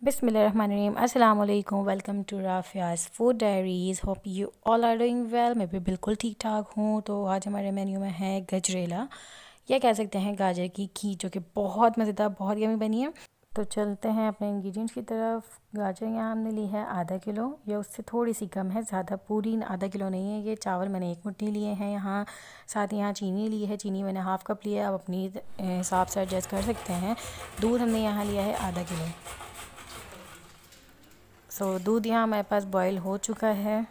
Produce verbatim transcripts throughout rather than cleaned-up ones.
बिस्मिल्लाहिर्रहमानिर्रहीम अस्सलाम वालेकुम। Welcome to Rafiya's food diaries. Hope you all are doing well. मैं भी बिल्कुल ठीक ठाक हूँ। तो आज हमारे मेन्यू में है गजरेला, या कह सकते हैं गाजर की खीर, जो कि बहुत मज़ेदार, बहुत यमी बनी है। तो चलते हैं अपने इंग्रेडिएंट्स की तरफ। गाजर यहाँ हमने ली है आधा किलो, या उससे थोड़ी सी कम है, ज़्यादा पूरी आधा किलो नहीं है ये। चावल मैंने एक मुट्ठी लिए हैं यहाँ। साथ यहाँ चीनी ली है, चीनी मैंने हाफ़ कप लिया है, आप अपनी हिसाब से एडजस्ट कर सकते हैं। दूध हमने यहाँ लिया है आधा किलो। सो so, दूध यहाँ हमारे पास बॉईल हो चुका है।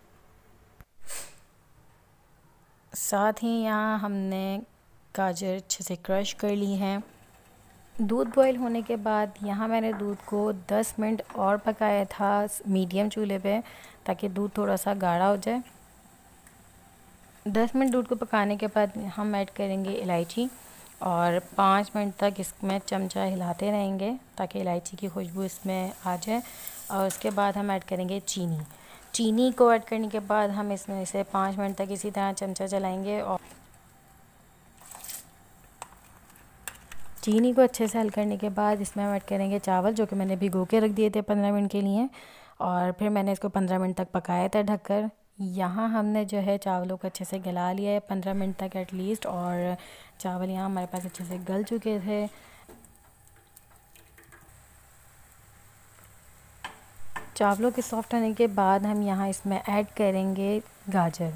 साथ ही यहाँ हमने गाजर अच्छे से क्रश कर ली है। दूध बॉईल होने के बाद यहाँ मैंने दूध को दस मिनट और पकाया था मीडियम चूल्हे पे, ताकि दूध थोड़ा सा गाढ़ा हो जाए। दस मिनट दूध को पकाने के बाद हम ऐड करेंगे इलायची, और पाँच मिनट तक इसमें चमचा हिलाते रहेंगे ताकि इलायची की खुशबू इसमें आ जाए। और उसके बाद हम ऐड करेंगे चीनी। चीनी को ऐड करने के बाद हम इसमें इसे पाँच मिनट तक इसी तरह चमचा चलाएंगे, और चीनी को अच्छे से हल करने के बाद इसमें हम ऐड करेंगे चावल, जो कि मैंने भिगो के रख दिए थे पंद्रह मिनट के लिए, और फिर मैंने इसको पंद्रह मिनट तक पकाया था ढककर। यहाँ हमने जो है चावलों को अच्छे से गला लिया है पंद्रह मिनट तक एटलीस्ट, और चावल यहाँ हमारे पास अच्छे से गल चुके थे। चावलों के सॉफ्ट होने के बाद हम यहाँ इसमें ऐड करेंगे गाजर।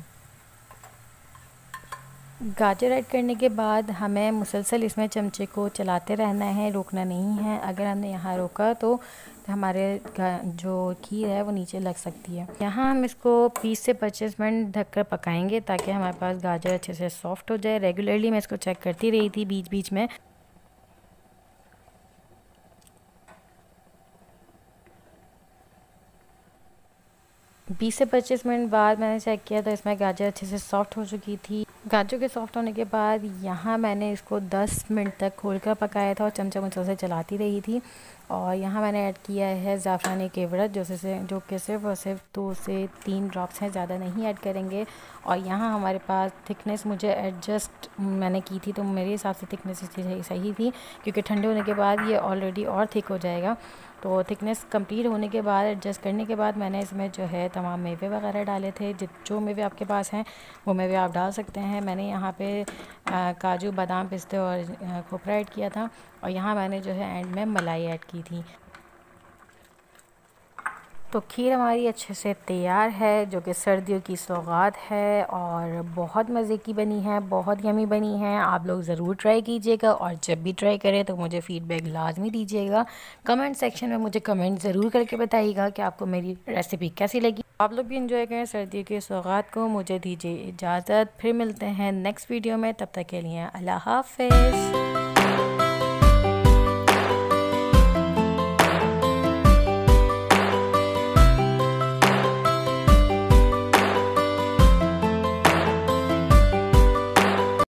गाजर ऐड करने के बाद हमें मुसलसल इसमें चमचे को चलाते रहना है, रोकना नहीं है। अगर हमने यहाँ रोका तो हमारे जो खीर है वो नीचे लग सकती है। यहाँ हम इसको बीस से पच्चीस मिनट ढककर पकाएंगे ताकि हमारे पास गाजर अच्छे से सॉफ्ट हो जाए। रेगुलरली मैं इसको चेक करती रही थी बीच बीच में। बीस से पच्चीस मिनट बाद मैंने चेक किया तो इसमें गाजर अच्छे से सॉफ्ट हो चुकी थी। गाजर के सॉफ्ट होने के बाद यहाँ मैंने इसको दस मिनट तक खोलकर पकाया था और चमचा मुझसे से चलाती रही थी। और यहाँ मैंने ऐड किया है ज़ाफ़रानी केवड़त, जो से जो कि सिर्फ और सिर्फ दो से तीन ड्रॉप्स हैं, ज़्यादा नहीं ऐड करेंगे। और यहाँ हमारे पास थिकनेस मुझे एडजस्ट मैंने की थी, तो मेरे हिसाब से थिकनेस इसकी सही थी, क्योंकि ठंडे होने के बाद ये ऑलरेडी और थिक हो जाएगा। तो थिकनेस कंप्लीट होने के बाद एडजस्ट करने के बाद मैंने इसमें जो है तमाम मेवे वगैरह डाले थे। जो मेवे आपके पास हैं वो मेवे आप डाल सकते हैं। मैंने यहाँ पे आ, काजू, बादाम, पिस्ते और खोपरा ऐड किया था, और यहाँ मैंने जो है एंड में मलाई ऐड की थी। तो खीर हमारी अच्छे से तैयार है, जो कि सर्दियों की सौगात है और बहुत मज़े की बनी है, बहुत यमी बनी है। आप लोग ज़रूर ट्राई कीजिएगा, और जब भी ट्राई करें तो मुझे फ़ीडबैक लाजमी दीजिएगा। कमेंट सेक्शन में मुझे कमेंट ज़रूर करके बताइएगा कि आपको मेरी रेसिपी कैसी लगी। आप लोग भी इंजॉय करें सर्दियों की सौगात को। मुझे दीजिए इजाज़त, फिर मिलते हैं नेक्स्ट वीडियो में। तब तक के लिए अल्लाह हाफ़िज़।